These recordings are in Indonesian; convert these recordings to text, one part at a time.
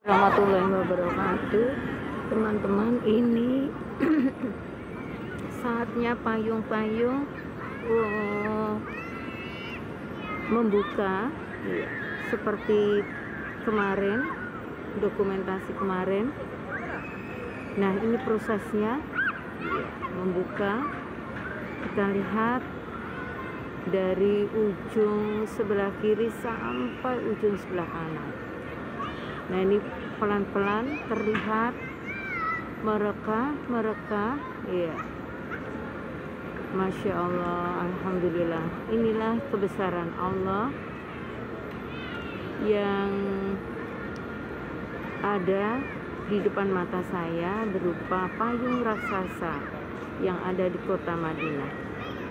Warahmatullahi wabarakatuh. Teman-teman, ini saatnya payung-payung membuka seperti kemarin, dokumentasi kemarin. Nah, ini prosesnya membuka. Kita lihat dari ujung sebelah kiri sampai ujung sebelah kanan. Nah, ini pelan-pelan terlihat mereka, iya. Masya Allah, Alhamdulillah. Inilah kebesaran Allah yang ada di depan mata saya berupa payung raksasa yang ada di kota Madinah.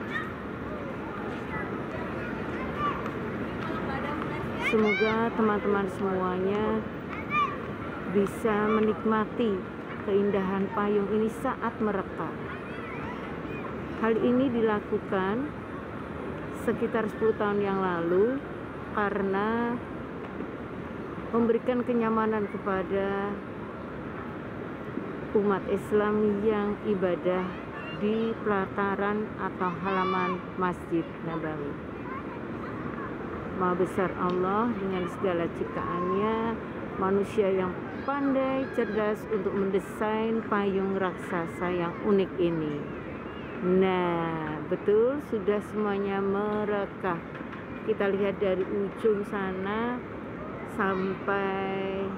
Semoga teman-teman semuanya bisa menikmati keindahan payung ini saat mereka. Hal ini dilakukan sekitar 10 tahun yang lalu karena memberikan kenyamanan kepada umat Islam yang ibadah di pelataran atau halaman Masjid Nabawi. Maha besar Allah dengan segala ciptaannya, manusia yang pandai cerdas untuk mendesain payung raksasa yang unik ini. Nah, betul, sudah semuanya merekah. Kita lihat dari ujung sana sampai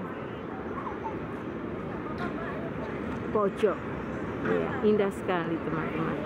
pojok. Ya, indah sekali teman-teman.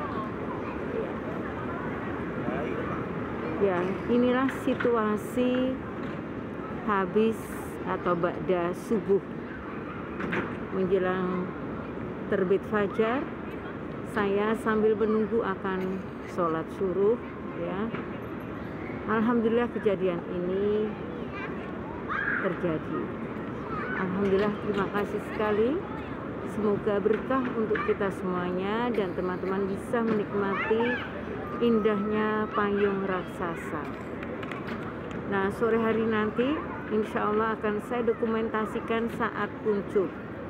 Ya, inilah situasi habis atau ba'da subuh menjelang terbit fajar. Saya sambil menunggu akan sholat suruh, ya. Alhamdulillah kejadian ini terjadi. Alhamdulillah, terima kasih sekali. Semoga berkah untuk kita semuanya dan teman-teman bisa menikmati indahnya payung raksasa. Nah, sore hari nanti insya Allah akan saya dokumentasikan saat muncul.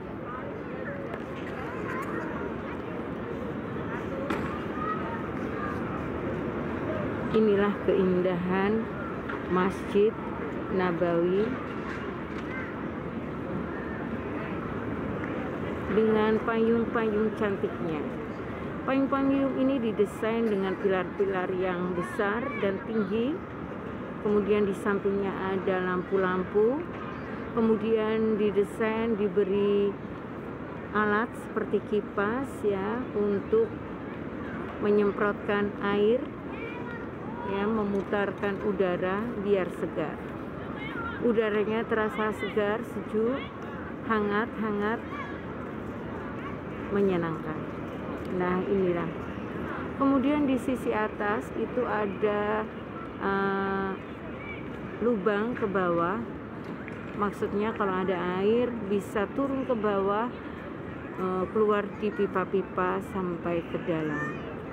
Inilah keindahan Masjid Nabawi dengan payung-payung cantiknya. Payung-payung ini didesain dengan pilar-pilar yang besar dan tinggi. Kemudian di sampingnya ada lampu-lampu. Kemudian didesain diberi alat seperti kipas, ya, untuk menyemprotkan air, ya, memutarkan udara biar segar. Udaranya terasa segar, sejuk, hangat, menyenangkan. Nah, inilah. Kemudian di sisi atas itu ada lubang ke bawah. Maksudnya kalau ada air bisa turun ke bawah, keluar di pipa-pipa sampai ke dalam.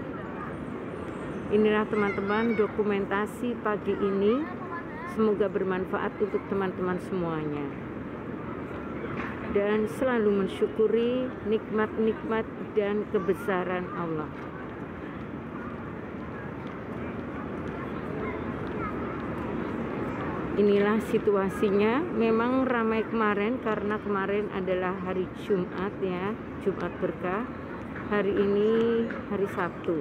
Inilah teman-teman dokumentasi pagi ini. Semoga bermanfaat untuk teman-teman semuanya. Dan selalu mensyukuri nikmat-nikmat dan kebesaran Allah. Inilah situasinya. Memang ramai kemarin karena kemarin adalah hari Jumat, ya, Jumat berkah. Hari ini hari Sabtu.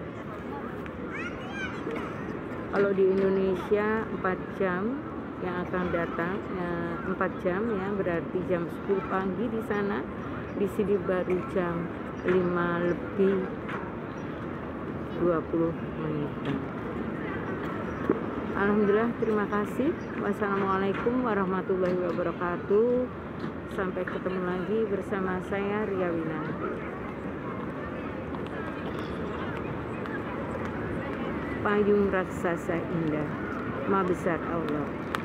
Kalau di Indonesia 4 jam yang akan datang, 4 jam, ya, berarti jam 10 pagi di sana. Di sini baru jam 5 lebih 20 menit. Alhamdulillah, terima kasih. Wassalamualaikum warahmatullahi wabarakatuh. Sampai ketemu lagi bersama saya, Ria Winanti. Payung raksasa indah, Maha besar Allah.